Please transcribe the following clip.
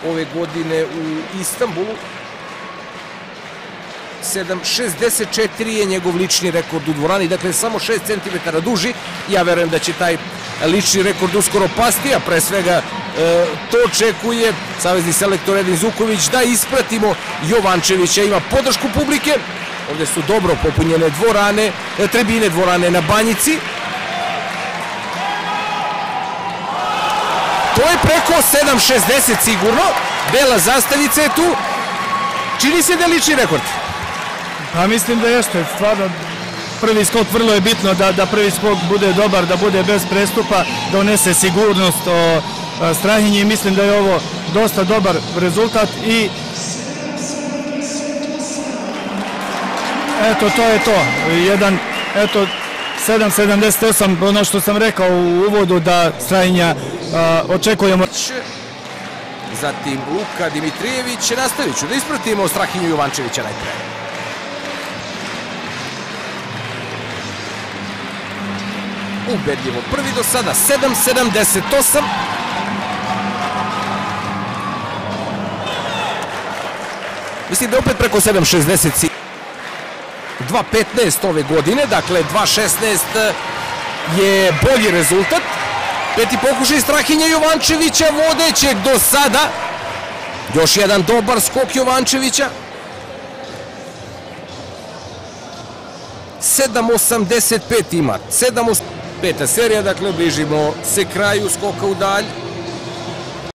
ove godine u Istanbulu. 7.64 je njegov lični rekord u dvorani, dakle samo 6 cm duži. Ja verujem da će taj lični rekord uskoro pasti, a pre svega to očekuje savezni selektor Edin Zuković, da ispratimo Jovančevića. Ima podršku publike, ovde su dobro popunjene dvorane, tribine dvorane na Banjici. To je preko 7.60 sigurno, bela zastavica je tu. Čini se da je lični rekord. Pa mislim da jeste, stvarno prvi skok vrlo je bitno da prvi skok bude dobar, da bude bez prestupa, da unese sigurnost o Strahinji i mislim da je ovo dosta dobar rezultat i eto to je to, eto 7.78, ono što sam rekao u uvodu da Strahinja očekujemo. Zatim Luka Dimitrijević, nastavit ću da ispratimo Strahinju Jovančevića najpre. Ubedljivo prvi do sada, 7.78. Mislim da je opet preko 7.60. 2.15 ove godine, dakle 2.16 je bolji rezultat. Peti pokušaj Strahinje Jovančevića, vodećeg do sada. Još jedan dobar skok Jovančevića. 7.85 ima. 7.85 serija, dakle bližimo se kraju skoka u dalj.